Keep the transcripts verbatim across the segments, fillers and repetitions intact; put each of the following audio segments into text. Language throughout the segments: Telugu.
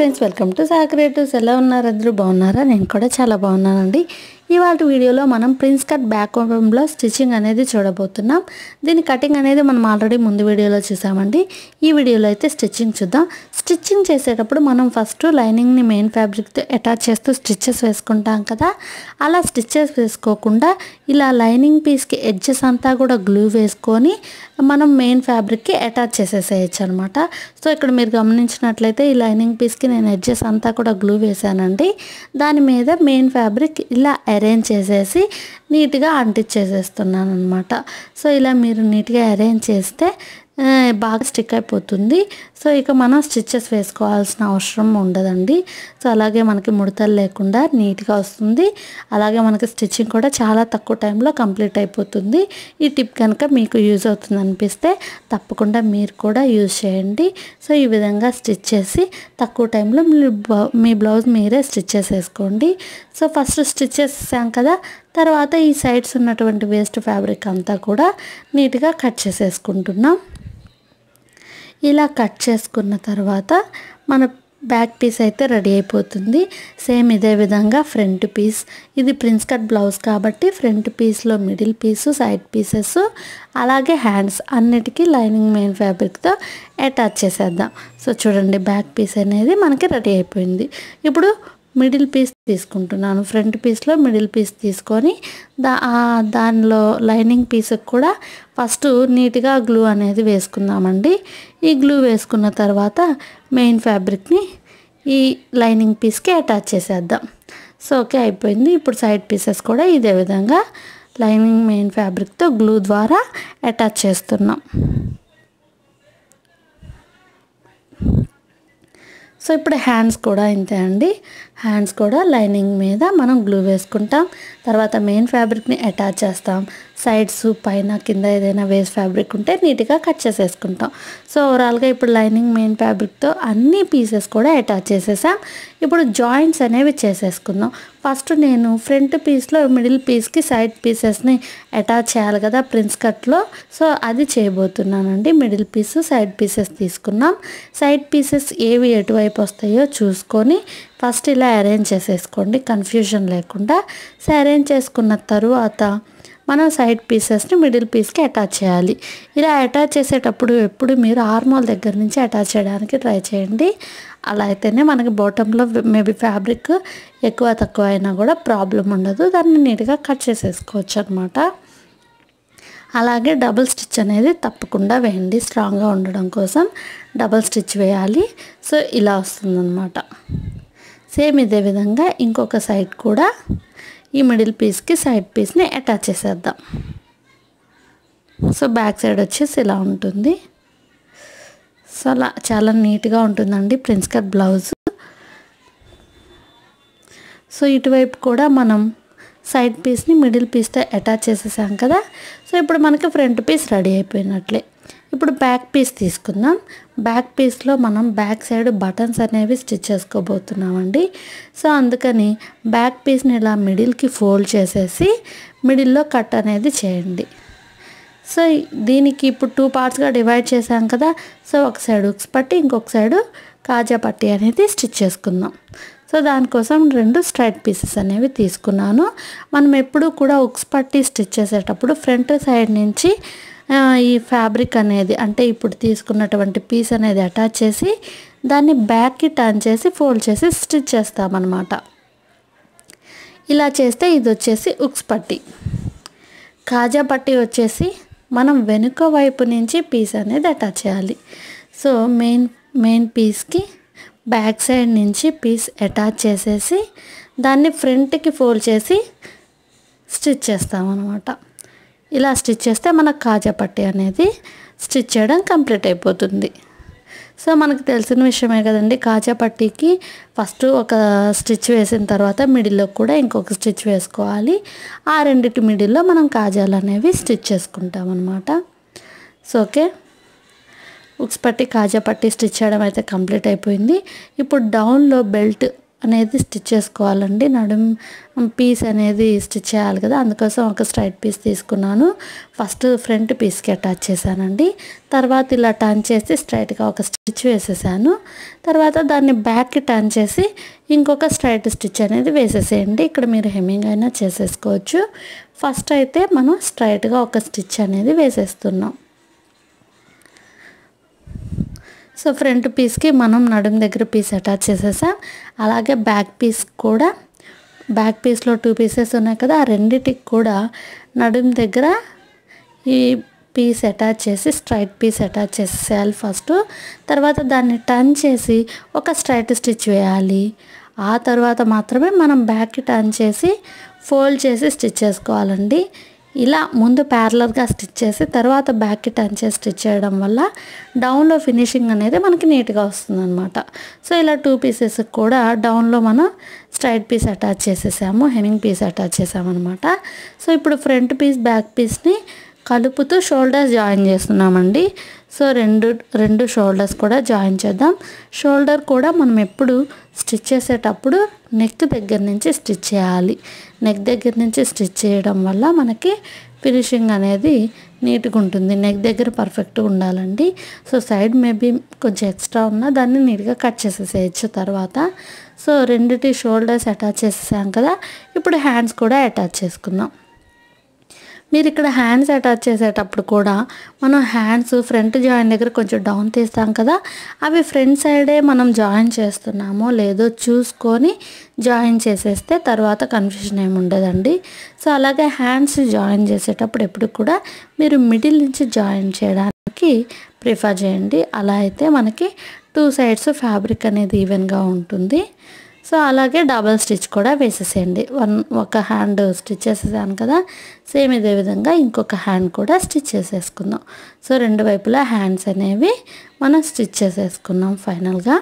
Friends, welcome to సాక్రియేటివ్స్. ఎలా ఉన్నారు? అందరూ బాగున్నారా? నేను కూడా చాలా బాగున్నానండి. ఇవాళ వీడియోలో మనం ప్రిన్స్ కట్ బ్యాక్ ఓపెన్లో స్టిచ్చింగ్ అనేది చూడబోతున్నాం. దీని కటింగ్ అనేది మనం ఆల్రెడీ ముందు వీడియోలో చూసామండి. ఈ వీడియోలో అయితే స్టిచ్చింగ్ చూద్దాం. స్టిచ్చింగ్ చేసేటప్పుడు మనం ఫస్ట్ లైనింగ్ని మెయిన్ ఫ్యాబ్రిక్తో అటాచ్ చేస్తూ స్టిచ్చెస్ వేసుకుంటాం కదా. అలా స్టిచ్చెస్ వేసుకోకుండా ఇలా లైనింగ్ పీస్కి ఎడ్జెస్ అంతా కూడా గ్లూ వేసుకొని మనం మెయిన్ ఫ్యాబ్రిక్కి అటాచ్ చేసేసేయచ్చు అనమాట. సో ఇక్కడ మీరు గమనించినట్లయితే ఈ లైనింగ్ పీస్కి నేను ఎడ్జెస్ అంతా కూడా గ్లూ వేసానండి. దాని మీద మెయిన్ ఫ్యాబ్రిక్ ఇలా అరేంజ్ చేసేసి నీట్గా అంటించేసేస్తున్నాను అనమాట. సో ఇలా మీరు నీట్గా అరేంజ్ చేస్తే బాగా స్టిక్ అయిపోతుంది. సో ఇక మనం స్టిచ్చెస్ వేసుకోవాల్సిన అవసరం ఉండదండి. సో అలాగే మనకి ముడతలు లేకుండా నీట్గా వస్తుంది. అలాగే మనకి స్టిచ్చింగ్ కూడా చాలా తక్కువ టైంలో కంప్లీట్ అయిపోతుంది. ఈ టిప్ కనుక మీకు యూజ్ అవుతుంది అనిపిస్తే తప్పకుండా మీరు కూడా యూజ్ చేయండి. సో ఈ విధంగా స్టిచ్ చేసి తక్కువ టైంలో మీ బ్లౌజ్ మీరే స్టిచ్ చేసేసుకోండి. సో ఫస్ట్ స్టిచ్ చేసాం కదా, తర్వాత ఈ సైడ్స్ ఉన్నటువంటి వేస్ట్ ఫ్యాబ్రిక్ అంతా కూడా నీట్గా కట్ చేసేసుకుంటున్నాం. ఇలా కట్ చేసుకున్న తర్వాత మన బ్యాక్ పీస్ అయితే రెడీ అయిపోతుంది. సేమ్ ఇదే విధంగా ఫ్రంట్ పీస్, ఇది ప్రిన్స్ కట్ బ్లౌజ్ కాబట్టి ఫ్రంట్ పీస్లో మిడిల్ పీసు, సైడ్ పీసెస్, అలాగే హ్యాండ్స్ అన్నిటికీ లైనింగ్ మెయిన్ ఫ్యాబ్రిక్తో అటాచ్ చేసేద్దాం. సో చూడండి, బ్యాక్ పీస్ అనేది మనకి రెడీ అయిపోయింది. ఇప్పుడు మిడిల్ పీస్ తీసుకుంటున్నాను. ఫ్రంట్ పీస్లో మిడిల్ పీస్ తీసుకొని దా దానిలో లైనింగ్ పీస్కి కూడా ఫస్ట్ నీట్గా గ్లూ అనేది వేసుకుందామండి. ఈ గ్లూ వేసుకున్న తర్వాత మెయిన్ ఫ్యాబ్రిక్ని ఈ లైనింగ్ పీస్కి అటాచ్ చేసేద్దాం. సో ఓకే, అయిపోయింది. ఇప్పుడు సైడ్ పీసెస్ కూడా ఇదే విధంగా లైనింగ్ మెయిన్ ఫ్యాబ్రిక్తో గ్లూ ద్వారా అటాచ్ చేస్తున్నాం. సో ఇప్పుడు హ్యాండ్స్ కూడా ఇంతే అండి. హ్యాండ్స్ కూడా లైనింగ్ మీద మనం గ్లూ వేసుకుంటాం. తర్వాత మెయిన్ ఫ్యాబ్రిక్ని అటాచ్ చేస్తాం. సైడ్స్ పైన కింద ఏదైనా వేస్ట్ ఫ్యాబ్రిక్ ఉంటే నీట్గా కట్ చేసేసుకుంటాం. సో ఓవరాల్గా ఇప్పుడు లైనింగ్ మెయిన్ ఫ్యాబ్రిక్తో అన్ని పీసెస్ కూడా అటాచ్ చేసేసాం. ఇప్పుడు జాయింట్స్ అనేవి చేసేసుకుందాం. ఫస్ట్ నేను ఫ్రంట్ పీస్లో మిడిల్ పీస్కి సైడ్ పీసెస్ని అటాచ్ చేయాలి కదా ప్రిన్స్ కట్లో. సో అది చేయబోతున్నానండి. మిడిల్ పీసు, సైడ్ పీసెస్ తీసుకున్నాం. సైడ్ పీసెస్ ఏవి ఎటువైపు వస్తాయో చూసుకొని ఫస్ట్ ఇలా అరేంజ్ చేసేసుకోండి, కన్ఫ్యూజన్ లేకుండా. సో అరేంజ్ చేసుకున్న తరువాత మనం సైడ్ పీసెస్ని మిడిల్ పీస్కి అటాచ్ చేయాలి. ఇలా అటాచ్ చేసేటప్పుడు ఎప్పుడు మీరు ఆర్మోల్ దగ్గర నుంచి అటాచ్ చేయడానికి ట్రై చేయండి. అలా అయితేనే మనకి బాటంలో మేబీ ఫ్యాబ్రిక్ ఎక్కువ తక్కువ అయినా కూడా ప్రాబ్లం ఉండదు. దాన్ని నీట్గా కట్ చేసేసుకోవచ్చు అనమాట. అలాగే డబుల్ స్టిచ్ అనేది తప్పకుండా వేయండి. స్ట్రాంగ్గా ఉండడం కోసం డబుల్ స్టిచ్ వేయాలి. సో ఇలా వస్తుందన్నమాట. సేమ్ ఇదే విధంగా ఇంకొక సైడ్ కూడా ఈ మిడిల్ పీస్కి సైడ్ పీస్ని అటాచ్ చేసేద్దాం. సో బ్యాక్ సైడ్ వచ్చేసి ఇలా ఉంటుంది. సో అలా చాలా నీట్గా ఉంటుందండి ప్రిన్స్ కట్ బ్లౌజ్. సో ఇటువైపు కూడా మనం సైడ్ పీస్ని మిడిల్ పీస్తో అటాచ్ చేసేసాం కదా. సో ఇప్పుడు మనకి ఫ్రంట్ పీస్ రెడీ అయిపోయినట్లే. ఇప్పుడు బ్యాక్ పీస్ తీసుకుందాం. బ్యాక్ పీస్లో మనం బ్యాక్ సైడ్ బటన్స్ అనేవి స్టిచ్ చేసుకోబోతున్నామండి. సో అందుకని బ్యాక్ పీస్ని ఇలా మిడిల్కి ఫోల్డ్ చేసేసి మిడిల్లో కట్ అనేది చేయండి. సో దీనికి ఇప్పుడు టూ పార్ట్స్గా డివైడ్ చేసాం కదా. సో ఒక సైడ్ ఉక్స్ పట్టి, ఇంకొక సైడు కాజా పట్టి అనేది స్టిచ్ చేసుకుందాం. సో దానికోసం రెండు స్ట్రైట్ పీసెస్ అనేవి తీసుకున్నాను. మనం ఎప్పుడు కూడా ఉక్స్ పట్టి స్టిచ్ చేసేటప్పుడు ఫ్రంట్ సైడ్ నుంచి ఈ ఫ్యాబ్రిక్ అనేది, అంటే ఇప్పుడు తీసుకున్నటువంటి పీస్ అనేది అటాచ్ చేసి దాన్ని బ్యాక్కి టర్న్ చేసి ఫోల్డ్ చేసి స్టిచ్ చేస్తామన్నమాట. ఇలా చేస్తే ఇది వచ్చేసి ఉక్స్ పట్టి. కాజా పట్టి వచ్చేసి మనం వెనుక వైపు నుంచి పీస్ అనేది అటాచ్ చేయాలి. సో మెయిన్ మెయిన్ పీస్కి బ్యాక్ సైడ్ నుంచి పీస్ అటాచ్ చేసేసి దాన్ని ఫ్రంట్కి ఫోల్డ్ చేసి స్టిచ్ చేస్తామన్నమాట. ఇలా స్టిచ్ చేస్తే మనకు కాజా పట్టి అనేది స్టిచ్ చేయడం కంప్లీట్ అయిపోతుంది. సో మనకు తెలిసిన విషయమే కదండి, కాజా పట్టీకి ఫస్ట్ ఒక స్టిచ్ వేసిన తర్వాత మిడిల్లో కూడా ఇంకొక స్టిచ్ వేసుకోవాలి. ఆ రెండింటి మిడిల్లో మనం కాజాలు అనేవి స్టిచ్ చేసుకుంటాం అన్నమాట. సో ఓకే, ఉక్స్ పట్టి కాజా పట్టి స్టిచ్ చేయడం అయితే కంప్లీట్ అయిపోయింది. ఇప్పుడు డౌన్లో బెల్ట్ అనేది స్టిచ్ చేసుకోవాలండి. నడుం పీస్ అనేది స్టిచ్ చేయాలి కదా, అందుకోసం ఒక స్ట్రైట్ పీస్ తీసుకున్నాను. ఫస్ట్ ఫ్రంట్ పీస్కి అటాచ్ చేశానండి. తర్వాత ఇలా టర్న్ చేసి స్ట్రైట్గా ఒక స్టిచ్ వేసేసాను. తర్వాత దాన్ని బ్యాక్కి టర్న్ చేసి ఇంకొక స్ట్రైట్ స్టిచ్ అనేది వేసేసేయండి. ఇక్కడ మీరు హెమ్మింగ్ అయినా చేసేసుకోవచ్చు. ఫస్ట్ అయితే మనం స్ట్రైట్గా ఒక స్టిచ్ అనేది వేసేస్తున్నాం. సో ఫ్రంట్ పీస్కి మనం నడుం దగ్గర పీస్ అటాచ్ చేసేసాం. అలాగే బ్యాక్ పీస్ కూడా, బ్యాక్ పీస్లో టూ పీసెస్ ఉన్నాయి కదా, ఆ రెండిటికి కూడా నడుం దగ్గర ఈ పీస్ అటాచ్ చేసి స్ట్రైట్ పీస్ అటాచ్ చేసేయాలి ఫస్ట్. తర్వాత దాన్ని టర్న్ చేసి ఒక స్ట్రైట్ స్టిచ్ వేయాలి. ఆ తర్వాత మాత్రమే మనం బ్యాక్కి టర్న్ చేసి ఫోల్డ్ చేసి స్టిచ్ చేసుకోవాలండి. ఇలా ముందు ప్యారలర్గా స్టిచ్ చేసి తర్వాత బ్యాక్కి టర్న్ చేసి స్టిచ్ చేయడం వల్ల డౌన్లో ఫినిషింగ్ అనేది మనకి నీట్గా వస్తుందన్నమాట. సో ఇలా టూ పీసెస్ కూడా డౌన్లో మనం స్ట్రైట్ పీస్ అటాచ్ చేసేసాము, హెమ్మింగ్ పీస్ అటాచ్ చేసామన్నమాట. సో ఇప్పుడు ఫ్రంట్ పీస్ బ్యాక్ పీస్ని కలుపుతూ షోల్డర్స్ జాయిన్ చేస్తున్నామండి. సో రెండు రెండు షోల్డర్స్ కూడా జాయిన్ చేద్దాం. షోల్డర్ కూడా మనం ఎప్పుడు స్టిచ్ చేసేటప్పుడు నెక్ దగ్గర నుంచి స్టిచ్ చేయాలి. నెక్ దగ్గర నుంచి స్టిచ్ చేయడం వల్ల మనకి ఫినిషింగ్ అనేది నీట్గా ఉంటుంది. నెక్ దగ్గర పర్ఫెక్ట్గా ఉండాలండి. సో సైడ్ మేబీ కొంచెం ఎక్స్ట్రా ఉన్నా దాన్ని నీట్గా కట్ చేసేసేయచ్చు తర్వాత. సో రెండిటి షోల్డర్స్ అటాచ్ చేసేసాం కదా, ఇప్పుడు హ్యాండ్స్ కూడా అటాచ్ చేసుకుందాం. మీరు ఇక్కడ హ్యాండ్స్ అటాచ్ చేసేటప్పుడు కూడా మనం హ్యాండ్స్ ఫ్రంట్ జాయిన్ దగ్గర కొంచెం డౌన్ తీస్తాం కదా, అవి ఫ్రంట్ సైడే మనం జాయిన్ చేస్తున్నామో లేదో చూసుకొని జాయిన్ చేసేస్తే తర్వాత కన్ఫ్యూజన్ ఏమి ఉండదండి. సో అలాగే హ్యాండ్స్ జాయిన్ చేసేటప్పుడు ఎప్పుడు కూడా మీరు మిడిల్ నుంచి జాయిన్ చేయడానికి ప్రిఫర్ చేయండి. అలా అయితే మనకి టూ సైడ్స్ ఫ్యాబ్రిక్ అనేది ఈవెన్గా ఉంటుంది. సో అలాగే డబల్ స్టిచ్ కూడా వేసేసేయండి. వన్ ఒక హ్యాండ్ స్టిచ్ చేసేసాను కదా, సేమ్ ఇదే విధంగా ఇంకొక హ్యాండ్ కూడా స్టిచ్ చేసేసుకుందాం. సో రెండు వైపులా హ్యాండ్స్ అనేవి మనం స్టిచ్ చేసేసుకున్నాం ఫైనల్గా.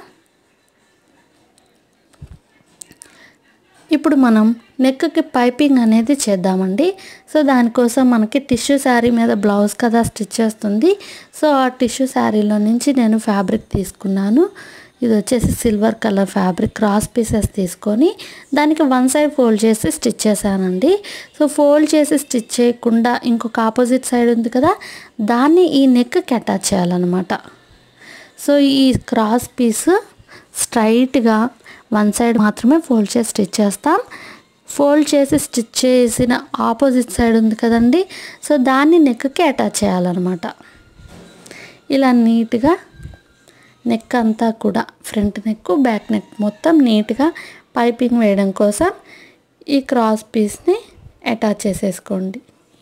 ఇప్పుడు మనం నెక్కి పైపింగ్ అనేది చేద్దామండి. సో దానికోసం మనకి టిష్యూ శారీ మీద బ్లౌజ్ కదా స్టిచ్ చేస్తుంది. సో ఆ టిష్యూ శారీలో నుంచి నేను ఫ్యాబ్రిక్ తీసుకున్నాను. ఇది వచ్చేసి silver colour fabric cross pieces తీసుకొని దానికి వన్ సైడ్ ఫోల్డ్ చేసి స్టిచ్ చేశానండి. సో ఫోల్డ్ చేసి స్టిచ్ చేయకుండా ఇంకొక ఆపోజిట్ సైడ్ ఉంది కదా, దాన్ని ఈ నెక్కి అటాచ్ చేయాలన్నమాట. సో ఈ క్రాస్ పీస్ స్ట్రైట్గా వన్ సైడ్ మాత్రమే ఫోల్డ్ చేసి స్టిచ్ చేస్తాం. ఫోల్డ్ చేసి స్టిచ్ చేసిన ఆపోజిట్ సైడ్ ఉంది కదండి, సో దాన్ని నెక్కి అటాచ్ చేయాలన్నమాట. ఇలా నీట్గా నెక్ అంతా కూడా ఫ్రంట్ నెక్ బ్యాక్ నెక్ మొత్తం నీట్గా పైపింగ్ వేయడం కోసం ఈ క్రాస్ పీస్ని అటాచ్ చేసేసుకోండి.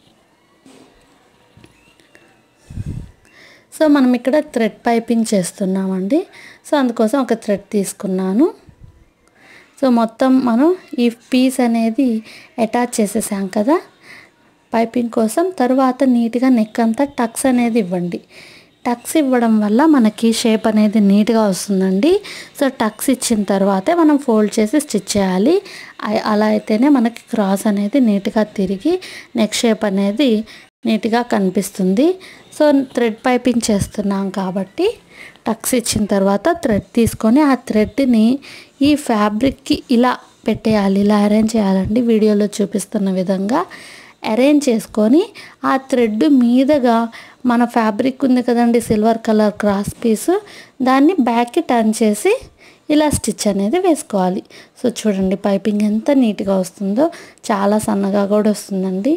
సో మనం ఇక్కడ థ్రెడ్ పైపింగ్ చేస్తున్నామండి. సో అందుకోసం ఒక థ్రెడ్ తీసుకున్నాను. సో మొత్తం మనం ఈ పీస్ అనేది అటాచ్ చేసేసాం కదా పైపింగ్ కోసం. తర్వాత నీట్గా నెక్ అంతా టక్స్ అనేది ఇవ్వండి. టక్స్ ఇవ్వడం వల్ల మనకి షేప్ అనేది నీట్గా వస్తుందండి. సో టక్స్ ఇచ్చిన తర్వాతే మనం ఫోల్డ్ చేసి స్టిచ్ చేయాలి. అలా అయితేనే మనకి క్రాస్ అనేది నీట్గా తిరిగి నెక్ షేప్ అనేది నీట్గా కనిపిస్తుంది. సో థ్రెడ్ పైపింగ్ చేస్తున్నాం కాబట్టి టక్స్ ఇచ్చిన తర్వాత థ్రెడ్ తీసుకొని ఆ థ్రెడ్ని ఈ ఫ్యాబ్రిక్కి ఇలా పెట్టేయాలి. ఇలా అరేంజ్ చేయాలండి. వీడియోలో చూపిస్తున్న విధంగా అరేంజ్ చేసుకొని ఆ థ్రెడ్ మీదగా మన ఫ్యాబ్రిక్ ఉంది కదండి సిల్వర్ కలర్ క్రాస్ పీసు, దాన్ని బ్యాక్కి టర్న్ చేసి ఇలా స్టిచ్ అనేది వేసుకోవాలి. సో చూడండి పైపింగ్ ఎంత నీట్గా వస్తుందో, చాలా సన్నగా కూడా వస్తుందండి.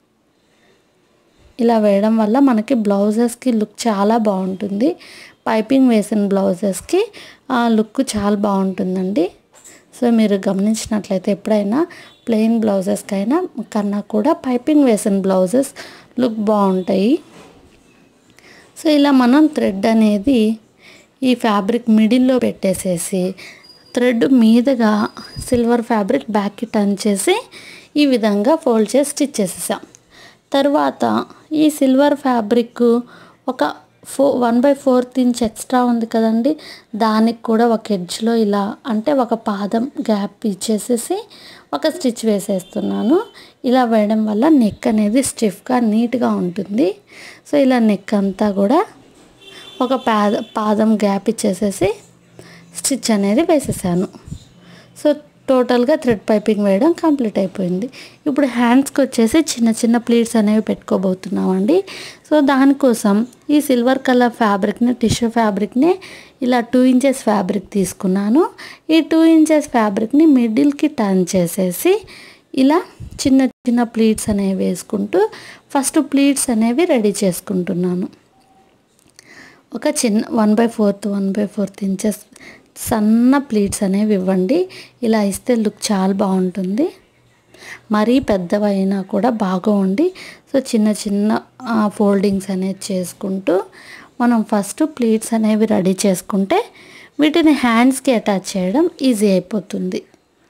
ఇలా వేయడం వల్ల మనకి బ్లౌజెస్కి లుక్ చాలా బాగుంటుంది. పైపింగ్ వేసిన బ్లౌజెస్కి లుక్ చాలా బాగుంటుందండి. సో మీరు గమనించినట్లయితే ఎప్పుడైనా ప్లెయిన్ బ్లౌజెస్కైనా కన్నా కూడా పైపింగ్ వేసిన బ్లౌజెస్ లుక్ బాగుంటాయి. సో ఇలా మనం థ్రెడ్ అనేది ఈ ఫ్యాబ్రిక్ మిడిల్లో పెట్టేసేసి థ్రెడ్ మీదగా సిల్వర్ ఫ్యాబ్రిక్ బ్యాక్కి టర్న్ చేసి ఈ విధంగా ఫోల్డ్ చేసి స్టిచ్ చేసేసాం. తర్వాత ఈ సిల్వర్ ఫ్యాబ్రిక్ ఒక ఫో one by fourth inch extra ఉంది కదండి, దానికి కూడా ఒక ఎడ్జ్లో ఇలా అంటే ఒక పాదం గ్యాప్ ఇచ్చేసేసి ఒక స్టిచ్ వేసేస్తున్నాను. ఇలా వేయడం వల్ల నెక్ అనేది స్టిఫ్గా నీట్గా ఉంటుంది. సో ఇలా నెక్ అంతా కూడా ఒక పాద పాదం గ్యాప్ ఇచ్చేసేసి స్టిచ్ అనేది వేసేసాను. సో టోటల్గా థ్రెడ్ పైపింగ్ వేయడం కంప్లీట్ అయిపోయింది. ఇప్పుడు హ్యాండ్స్కి వచ్చేసి చిన్న చిన్న ప్లీట్స్ అనేవి పెట్టుకోబోతున్నామండి. సో దానికోసం ఈ సిల్వర్ కలర్ ఫ్యాబ్రిక్ని టిష్యూ ఫ్యాబ్రిక్ని ఇలా టూ ఇంచెస్ ఫ్యాబ్రిక్ తీసుకున్నాను. ఈ టూ ఇంచెస్ ఫ్యాబ్రిక్ని మిడిల్కి టర్న్ చేసేసి ఇలా చిన్న చిన్న ప్లీట్స్ అనేవి వేసుకుంటూ ఫస్ట్ ప్లీట్స్ అనేవి రెడీ చేసుకుంటున్నాను. ఒక చిన్న one by fourth one by fourth inches సన్న ప్లీట్స్ అనేవి ఇవ్వండి. ఇలా ఇస్తే లుక్ చాలా బాగుంటుంది. మరీ పెద్దవైనా కూడా బాగుండి. సో చిన్న చిన్న ఫోల్డింగ్స్ అనేది చేసుకుంటూ మనం ఫస్ట్ ప్లీట్స్ అనేవి రెడీ చేసుకుంటే వీటిని హ్యాండ్స్కి అటాచ్ చేయడం ఈజీ అయిపోతుంది.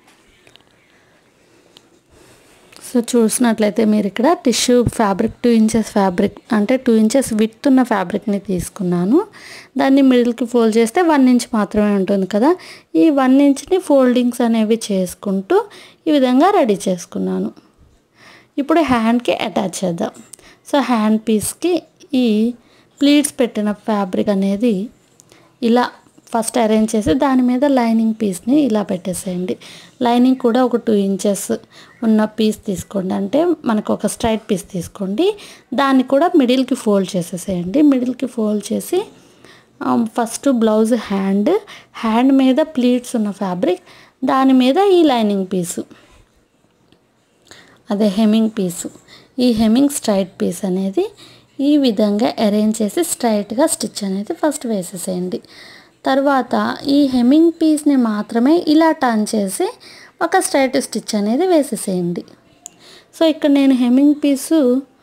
సో చూసినట్లయితే మీరు ఇక్కడ tissue fabric two inches fabric అంటే టూ ఇంచెస్ విడ్త్ ఉన్న ఫ్యాబ్రిక్ని తీసుకున్నాను. దాన్ని మిడిల్కి ఫోల్డ్ చేస్తే వన్ ఇంచ్ మాత్రమే ఉంటుంది కదా. ఈ వన్ ఇంచ్ని ఫోల్డింగ్స్ అనేవి చేసుకుంటూ ఈ విధంగా రెడీ చేసుకున్నాను. ఇప్పుడు హ్యాండ్కి అటాచ్ చేద్దాం. సో హ్యాండ్ పీస్కి ఈ ప్లీట్స్ పెట్టిన ఫ్యాబ్రిక్ అనేది ఇలా ఫస్ట్ అరేంజ్ చేసి దాని మీద లైనింగ్ పీస్ని ఇలా పెట్టేసేయండి. లైనింగ్ కూడా ఒక టూ ఇంచెస్ ఉన్న పీస్ తీసుకోండి. అంటే మనకు ఒక స్ట్రైట్ పీస్ తీసుకోండి. దాన్ని కూడా మిడిల్కి ఫోల్డ్ చేసేసేయండి. మిడిల్కి ఫోల్డ్ చేసి ఫస్ట్ బ్లౌజ్ హ్యాండ్ హ్యాండ్ మీద ప్లీట్స్ ఉన్న ఫ్యాబ్రిక్ దాని మీద ఈ లైనింగ్ పీసు అదే హెమ్మింగ్ పీసు ఈ హెమ్మింగ్ స్ట్రైట్ పీస్ అనేది ఈ విధంగా అరేంజ్ చేసి స్ట్రైట్గా స్టిచ్ అనేది ఫస్ట్ వేసేసేయండి. తర్వాత ఈ హెమ్మింగ్ పీస్ని మాత్రమే ఇలా టర్న్ చేసి ఒక స్ట్రైట్ స్టిచ్ అనేది వేసేసేయండి. సో ఇక్కడ నేను హెమ్మింగ్ పీసు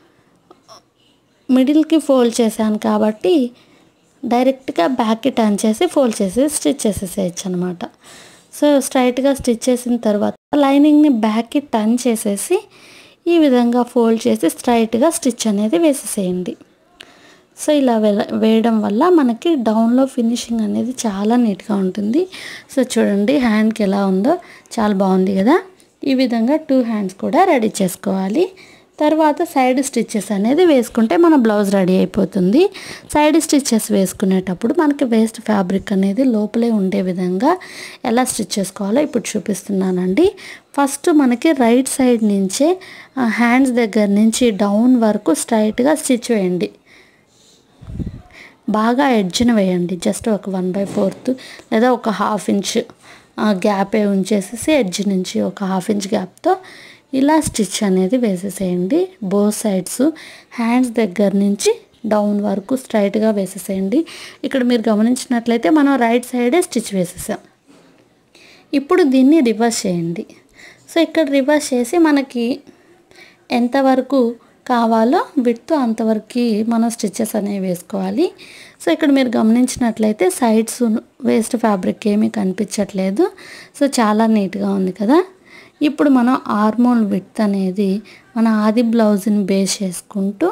మిడిల్కి ఫోల్డ్ చేశాను కాబట్టి డైరెక్ట్గా బ్యాక్కి టర్న్ చేసి ఫోల్డ్ చేసి స్టిచ్ చేసేసేయచ్చు అనమాట. సో స్ట్రైట్గా స్టిచ్ చేసిన తర్వాత లైనింగ్ని బ్యాక్కి టర్న్ చేసేసి ఈ విధంగా ఫోల్డ్ చేసి స్ట్రైట్గా స్టిచ్ అనేది వేసేసేయండి. సో ఇలా వేయడం వల్ల మనకి డౌన్లో ఫినిషింగ్ అనేది చాలా నీట్గా ఉంటుంది. సో చూడండి హ్యాండ్కి ఎలా ఉందో చాలా బాగుంది కదా. ఈ విధంగా టూ హ్యాండ్స్ కూడా రెడీ చేసుకోవాలి. తర్వాత సైడ్ స్టిచ్చెస్ అనేది వేసుకుంటే మన బ్లౌజ్ రెడీ అయిపోతుంది. సైడ్ స్టిచ్చెస్ వేసుకునేటప్పుడు మనకి వేస్ట్ ఫ్యాబ్రిక్ అనేది లోపలే ఉండే విధంగా ఎలా స్టిచ్ చేసుకోవాలో ఇప్పుడు చూపిస్తున్నానండి. ఫస్ట్ మనకి రైట్ సైడ్ నుంచే హ్యాండ్స్ దగ్గర నుంచి డౌన్ వరకు స్ట్రైట్గా స్టిచ్ వేయండి. బాగా ఎడ్జ్ని వేయండి. జస్ట్ ఒక వన్ బై ఫోర్త్ లేదా ఒక హాఫ్ ఇంచ్ గ్యాపే ఉంచేసేసి ఎడ్జ్ నుంచి ఒక హాఫ్ ఇంచ్ గ్యాప్తో ఇలా స్టిచ్ అనేది వేసేసేయండి. బోత్ సైడ్స్ హ్యాండ్స్ దగ్గర నుంచి డౌన్ వరకు స్ట్రైట్గా వేసేసేయండి. ఇక్కడ మీరు గమనించినట్లయితే మనం రైట్ సైడే స్టిచ్ వేసేసాం. ఇప్పుడు దీన్ని రివర్స్ చేయండి. సో ఇక్కడ రివర్స్ చేసి మనకి ఎంతవరకు కావాలో విడ్త్ అంతవరకు మనం స్టిచ్చెస్ అనేవి వేసుకోవాలి. సో ఇక్కడ మీరు గమనించినట్లయితే సైడ్స్ వేస్ట్ ఫ్యాబ్రిక్ ఏమీ కనిపించట్లేదు. సో చాలా నీట్గా ఉంది కదా. ఇప్పుడు మనం ఆర్మోల్ విడ్త్ అనేది మన ఆది బ్లౌజ్ని బేస్ చేసుకుంటూ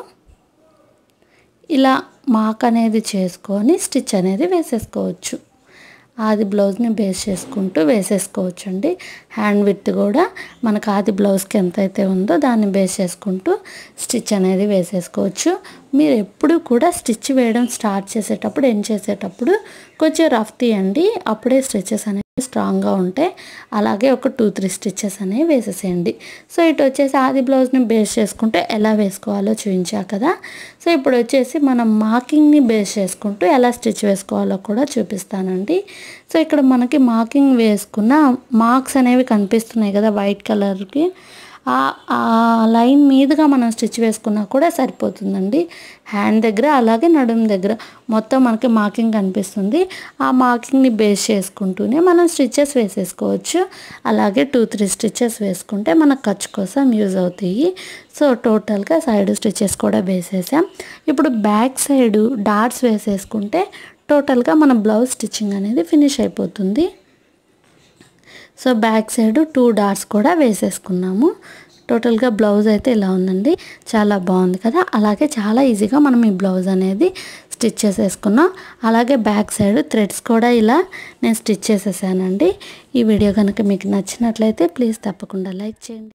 ఇలా మార్క్ అనేది చేసుకొని స్టిచ్ అనేది వేసేసుకోవచ్చు. ఆది బ్లౌజ్ని బేస్ చేసుకుంటూ వేసేసుకోవచ్చు అండి. హ్యాండ్ విడ్త్ కూడా మనకు ఆది బ్లౌజ్కి ఎంతైతే ఉందో దాన్ని బేస్ చేసుకుంటూ స్టిచ్ అనేది వేసేసుకోవచ్చు. మీరు ఎప్పుడు కూడా స్టిచ్ వేయడం స్టార్ట్ చేసేటప్పుడు ఎండ్ చేసేటప్పుడు కొంచెం రఫ్ తీయండి. అప్పుడే స్టిచెస్ అనేవి స్ట్రాంగ్గా ఉంటాయి. అలాగే ఒక టూ త్రీ స్టిచెస్ అనేవి వేసేసేయండి. సో ఇటు వచ్చేసి ఆది బ్లౌజ్ని బేస్ చేసుకుంటే ఎలా వేసుకోవాలో చూపించా కదా. సో ఇప్పుడు వచ్చేసి మనం మార్కింగ్ని బేస్ చేసుకుంటూ ఎలా స్టిచ్ వేసుకోవాలో కూడా చూపిస్తానండి. సో ఇక్కడ మనకి మార్కింగ్ వేసుకున్న మార్క్స్ అనేవి కనిపిస్తున్నాయి కదా వైట్ కలర్కి. ఆ లైన్ మీదుగా మనం స్టిచ్ వేసుకున్నా కూడా సరిపోతుందండి. హ్యాండ్ దగ్గర అలాగే నడుము దగ్గర మొత్తం మనకి మార్కింగ్ కనిపిస్తుంది. ఆ మార్కింగ్ని బేస్ చేసుకుంటూనే మనం స్టిచ్చెస్ వేసేసుకోవచ్చు. అలాగే టూ త్రీ స్టిచ్చెస్ వేసుకుంటే మనకు ఖర్చు కోసం యూజ్ అవుతాయి. సో టోటల్గా సైడ్ స్టిచ్చెస్ కూడా వేసేసాం. ఇప్పుడు బ్యాక్ సైడ్ డాట్స్ వేసేసుకుంటే టోటల్గా మన బ్లౌజ్ స్టిచ్చింగ్ అనేది ఫినిష్ అయిపోతుంది. So back side two dots కూడా వేసేసుకున్నాము. టోటల్గా బ్లౌజ్ అయితే ఇలా ఉందండి. చాలా బాగుంది కదా. అలాగే చాలా ఈజీగా మనం ఈ బ్లౌజ్ అనేది స్టిచ్ చేసేసుకున్నాం. అలాగే బ్యాక్ సైడ్ థ్రెడ్స్ కూడా ఇలా నేను స్టిచ్ చేసేసానండి. ఈ వీడియో కనుక మీకు నచ్చినట్లయితే ప్లీజ్ తప్పకుండా లైక్ చేయండి.